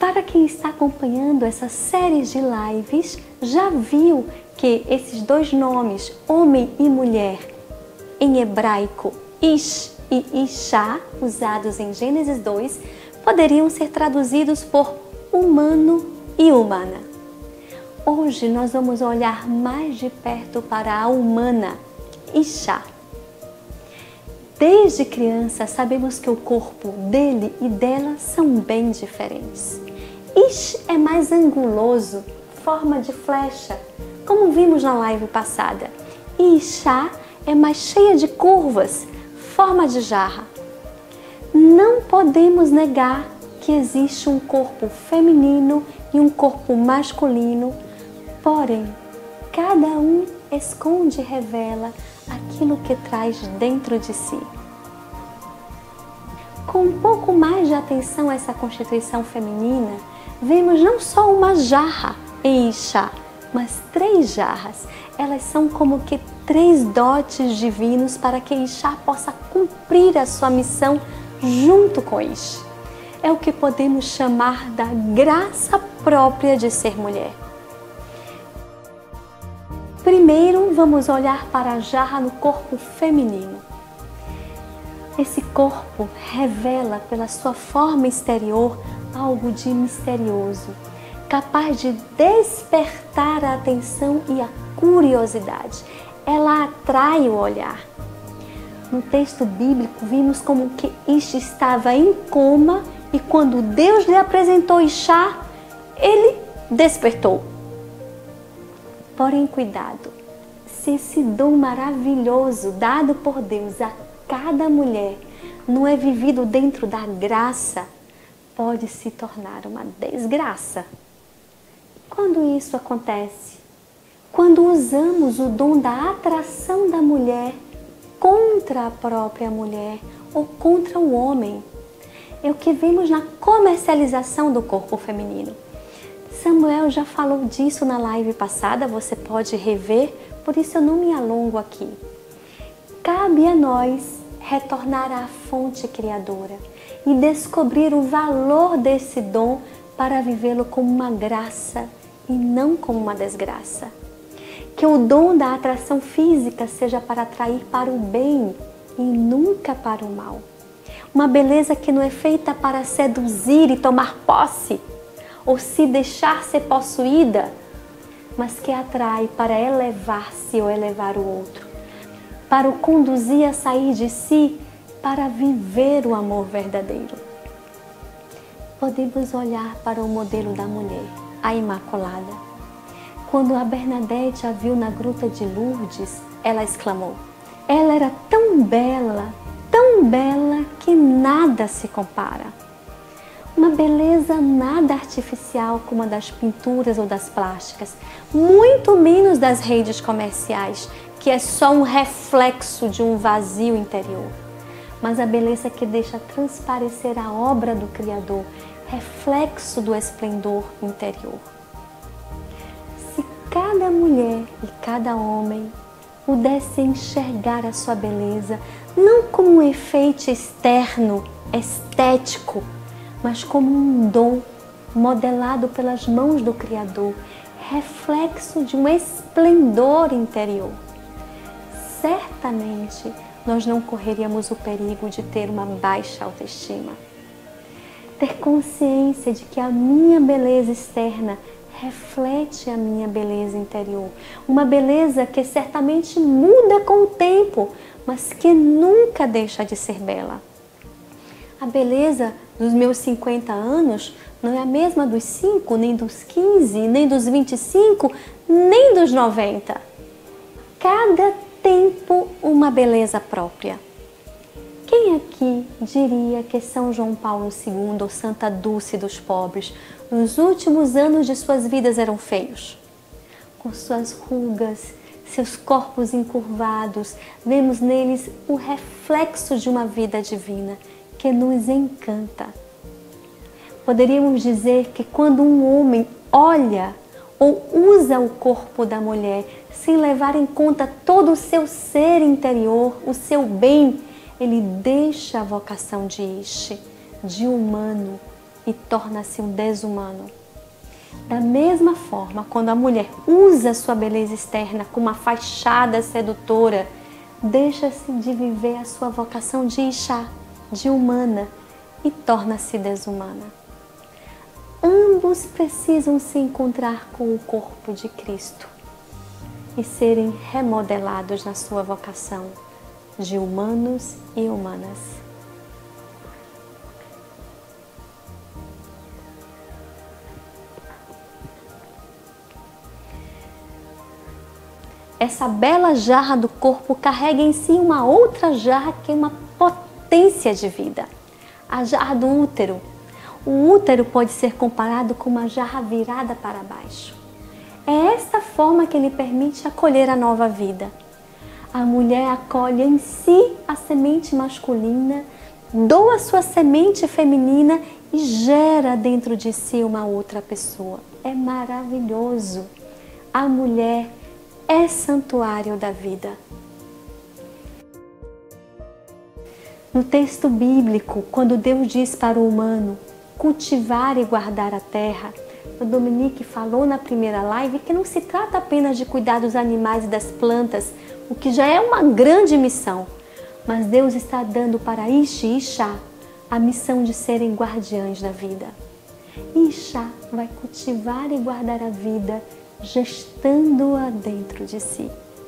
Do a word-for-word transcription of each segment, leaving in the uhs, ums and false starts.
Para quem está acompanhando essa série de lives, já viu que esses dois nomes, homem e mulher, em hebraico, Ish e Ishá, usados em Gênesis dois, poderiam ser traduzidos por humano e humana. Hoje nós vamos olhar mais de perto para a humana, Ishá. Desde criança sabemos que o corpo dele e dela são bem diferentes. Ish é mais anguloso, forma de flecha, como vimos na live passada. E Ishá é mais cheia de curvas, forma de jarra. Não podemos negar que existe um corpo feminino e um corpo masculino, porém, cada um esconde e revela aquilo que traz dentro de si. Com um pouco mais de atenção a essa constituição feminina, vemos não só uma jarra em Ishá, mas três jarras. Elas são como que três dotes divinos para que Ishá possa cumprir a sua missão junto com Ish. É o que podemos chamar da graça própria de ser mulher. Primeiro, vamos olhar para a jarra no corpo feminino. Esse corpo revela pela sua forma exterior algo de misterioso, capaz de despertar a atenção e a curiosidade. Ela atrai o olhar. No texto bíblico, vimos como que Ish estava em coma e quando Deus lhe apresentou Ishá, ele despertou. Porém, cuidado, se esse dom maravilhoso dado por Deus a cada mulher não é vivido dentro da graça, pode se tornar uma desgraça. Quando isso acontece? Quando usamos o dom da atração da mulher contra a própria mulher ou contra o homem. É o que vemos na comercialização do corpo feminino. Samuel já falou disso na live passada, você pode rever, por isso eu não me alongo aqui. Cabe a nós retornar à fonte criadora e descobrir o valor desse dom para vivê-lo como uma graça e não como uma desgraça. Que o dom da atração física seja para atrair para o bem e nunca para o mal. Uma beleza que não é feita para seduzir e tomar posse, ou se deixar ser possuída, mas que atrai para elevar-se ou elevar o outro, para o conduzir a sair de si, para viver o amor verdadeiro. Podemos olhar para o modelo da mulher, a Imaculada. Quando a Bernadette a viu na gruta de Lourdes, ela exclamou: ela era tão bela, tão bela que nada se compara. Uma beleza nada artificial como a das pinturas ou das plásticas, muito menos das redes comerciais, que é só um reflexo de um vazio interior. Mas a beleza que deixa transparecer a obra do Criador, reflexo do esplendor interior. Se cada mulher e cada homem pudesse enxergar a sua beleza, não como um efeito externo, estético, mas como um dom modelado pelas mãos do Criador, reflexo de um esplendor interior, certamente nós não correríamos o perigo de ter uma baixa autoestima. Ter consciência de que a minha beleza externa reflete a minha beleza interior. Uma beleza que certamente muda com o tempo, mas que nunca deixa de ser bela. A beleza dos meus cinquenta anos não é a mesma dos cinco, nem dos quinze, nem dos vinte e cinco, nem dos noventa. Cada tempo uma beleza própria. Quem aqui diria que São João Paulo segundo ou Santa Dulce dos pobres, nos últimos anos de suas vidas eram feios? Com suas rugas, seus corpos encurvados, vemos neles o reflexo de uma vida divina que nos encanta. Poderíamos dizer que quando um homem olha ou usa o corpo da mulher sem levar em conta todo o seu ser interior, o seu bem, ele deixa a vocação de Ish, de humano, e torna-se um desumano. Da mesma forma, quando a mulher usa sua beleza externa como uma fachada sedutora, deixa-se de viver a sua vocação de Isha, de humana, e torna-se desumana. Ambos precisam se encontrar com o corpo de Cristo e serem remodelados na sua vocação de humanos e humanas. Essa bela jarra do corpo carrega em si uma outra jarra que é uma potência de vida, a jarra do útero. O útero pode ser comparado com uma jarra virada para baixo. É esta forma que ele permite acolher a nova vida. A mulher acolhe em si a semente masculina, doa sua semente feminina e gera dentro de si uma outra pessoa. É maravilhoso. A mulher é santuário da vida. No texto bíblico, quando Deus diz para o humano cultivar e guardar a terra, o Dominique falou na primeira live que não se trata apenas de cuidar dos animais e das plantas, o que já é uma grande missão, mas Deus está dando para Ish e Isha a missão de serem guardiães da vida. Isha vai cultivar e guardar a vida, gestando-a dentro de si.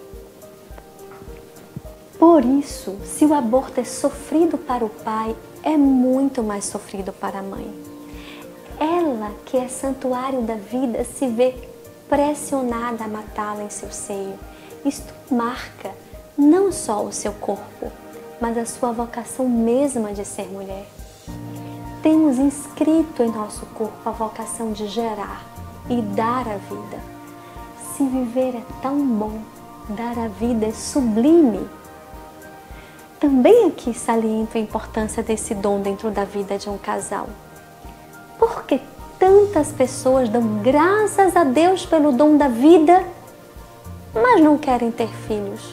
Por isso, se o aborto é sofrido para o pai, é muito mais sofrido para a mãe. Ela, que é santuário da vida, se vê pressionada a matá-la em seu seio. Isto marca não só o seu corpo, mas a sua vocação mesma de ser mulher. Temos inscrito em nosso corpo a vocação de gerar e dar a vida. Se viver é tão bom, dar a vida é sublime. Também aqui saliento a importância desse dom dentro da vida de um casal. Por que tantas pessoas dão graças a Deus pelo dom da vida, mas não querem ter filhos?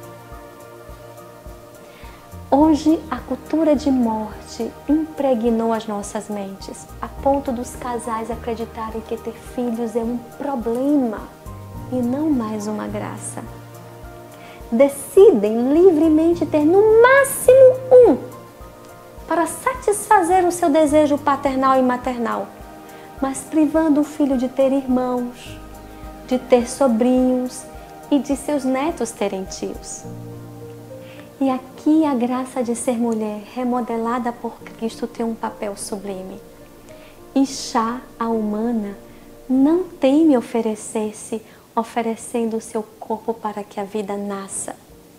Hoje, a cultura de morte impregnou as nossas mentes, a ponto dos casais acreditarem que ter filhos é um problema e não mais uma graça. Decidem livremente ter no máximo um, para satisfazer o seu desejo paternal e maternal, mas privando o filho de ter irmãos, de ter sobrinhos e de seus netos terem tios. E aqui a graça de ser mulher, remodelada por Cristo, tem um papel sublime. Isha, a humana, não teme oferecer-se, oferecendo o seu corpo para que a vida nasça.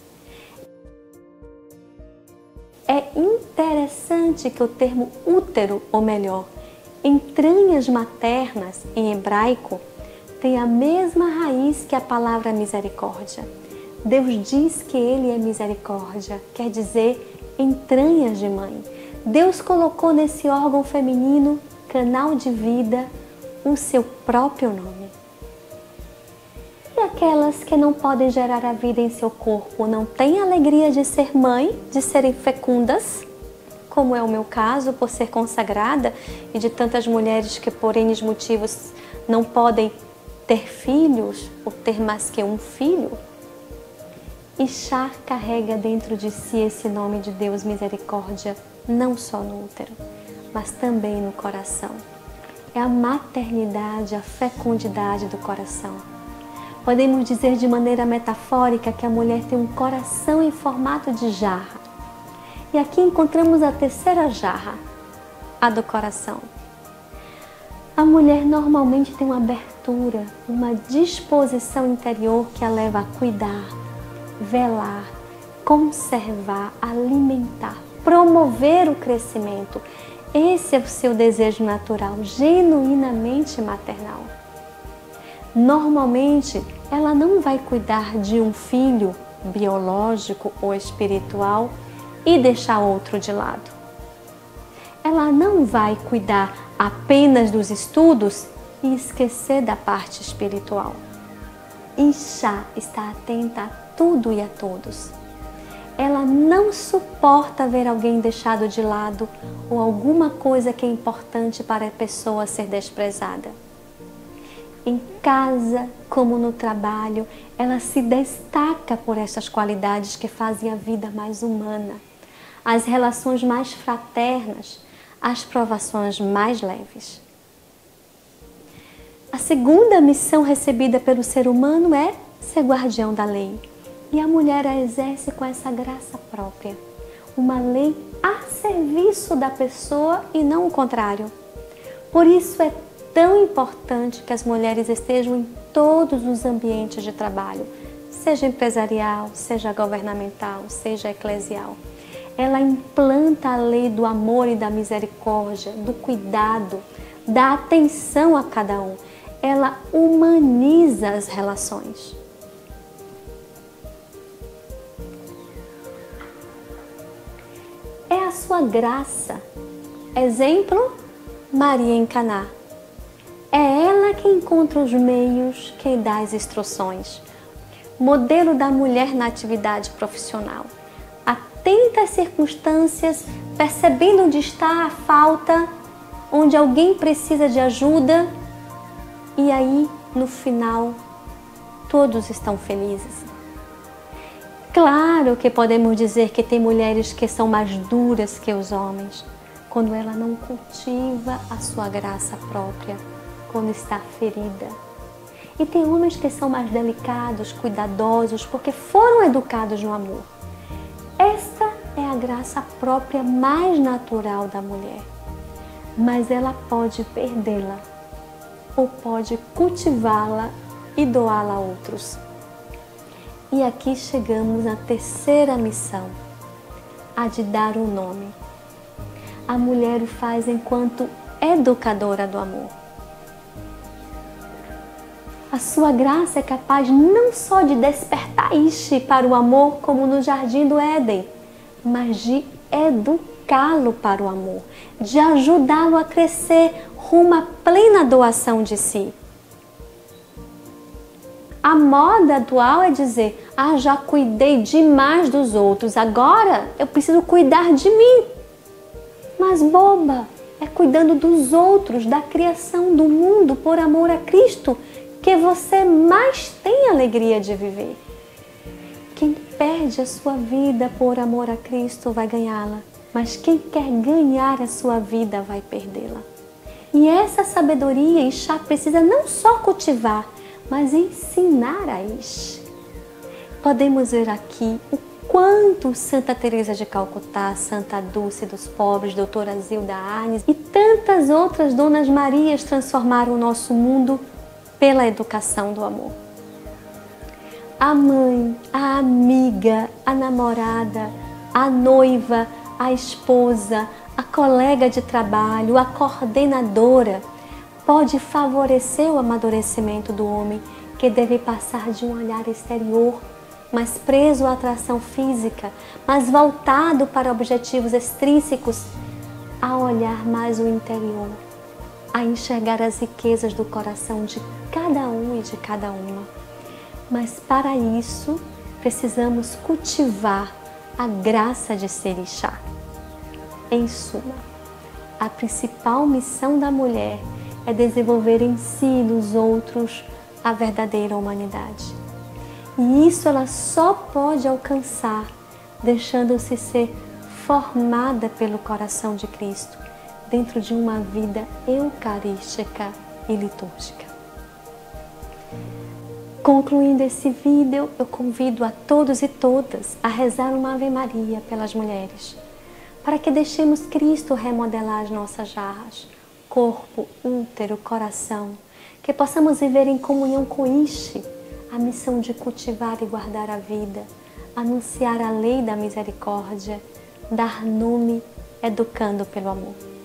É interessante que o termo útero, ou melhor, entranhas maternas em hebraico, tem a mesma raiz que a palavra misericórdia. Deus diz que Ele é misericórdia, quer dizer entranhas de mãe. Deus colocou nesse órgão feminino, canal de vida, o seu próprio nome. E aquelas que não podem gerar a vida em seu corpo, não têm alegria de ser mãe, de serem fecundas, como é o meu caso, por ser consagrada, e de tantas mulheres que por N motivos não podem ter filhos, ou ter mais que um filho? Isha carrega dentro de si esse nome de Deus misericórdia, não só no útero, mas também no coração. É a maternidade, a fecundidade do coração. Podemos dizer de maneira metafórica que a mulher tem um coração em formato de jarra. E aqui encontramos a terceira jarra, a do coração. A mulher normalmente tem uma abertura, uma disposição interior que a leva a cuidar, velar, conservar, alimentar, promover o crescimento. Esse é o seu desejo natural, genuinamente maternal. Normalmente, ela não vai cuidar de um filho biológico ou espiritual e deixar outro de lado. Ela não vai cuidar apenas dos estudos e esquecer da parte espiritual. Isha está atenta a tudo e a todos. ela não suporta ver alguém deixado de lado ou alguma coisa que é importante para a pessoa ser desprezada. Em casa, como no trabalho, ela se destaca por essas qualidades que fazem a vida mais humana, as relações mais fraternas, as provações mais leves. A segunda missão recebida pelo ser humano é ser guardião da lei. E a mulher a exerce com essa graça própria. Uma lei a serviço da pessoa e não o contrário. Por isso é tão importante que as mulheres estejam em todos os ambientes de trabalho, seja empresarial, seja governamental, seja eclesial. Ela implanta a lei do amor e da misericórdia, do cuidado, da atenção a cada um. Ela humaniza as relações. É a sua graça. Exemplo, Maria em Caná. É ela que encontra os meios, quem dá as instruções. Modelo da mulher na atividade profissional. Atenta às circunstâncias, percebendo onde está a falta, onde alguém precisa de ajuda, e aí, no final, todos estão felizes. Claro que podemos dizer que tem mulheres que são mais duras que os homens, quando ela não cultiva a sua graça própria, quando está ferida. E tem homens que são mais delicados, cuidadosos, porque foram educados no amor. Esta é a graça própria mais natural da mulher, mas ela pode perdê-la, ou pode cultivá-la e doá-la a outros. E aqui chegamos à terceira missão, a de dar o nome. A mulher o faz enquanto educadora do amor. A sua graça é capaz não só de despertar Ishi para o amor, como no Jardim do Éden, mas de educá-lo para o amor, de ajudá-lo a crescer rumo à plena doação de si. A moda atual é dizer, ah, já cuidei demais dos outros, agora eu preciso cuidar de mim. Mas boba, é cuidando dos outros, da criação do mundo por amor a Cristo, que você mais tem alegria de viver. Quem perde a sua vida por amor a Cristo vai ganhá-la, mas quem quer ganhar a sua vida vai perdê-la. E essa sabedoria Ishá precisa não só cultivar, mas ensinar a Ishi. Podemos ver aqui o quanto Santa Teresa de Calcutá, Santa Dulce dos Pobres, Doutora Zilda Arnes e tantas outras Donas Marias transformaram o nosso mundo pela educação do amor. A mãe, a amiga, a namorada, a noiva, a esposa, a colega de trabalho, a coordenadora, pode favorecer o amadurecimento do homem, que deve passar de um olhar exterior, mais preso à atração física, mas voltado para objetivos extrínsecos, a olhar mais o interior, a enxergar as riquezas do coração de cada um e de cada uma. Mas para isso, precisamos cultivar a graça de ser Ishá. Em suma, a principal missão da mulher é desenvolver em si e nos outros a verdadeira humanidade. E isso ela só pode alcançar deixando-se ser formada pelo coração de Cristo dentro de uma vida eucarística e litúrgica. Concluindo esse vídeo, eu convido a todos e todas a rezar uma Ave Maria pelas mulheres, para que deixemos Cristo remodelar as nossas jarras, corpo, útero, coração, que possamos viver em comunhão com Ishi, a missão de cultivar e guardar a vida, anunciar a lei da misericórdia, dar nome, educando pelo amor.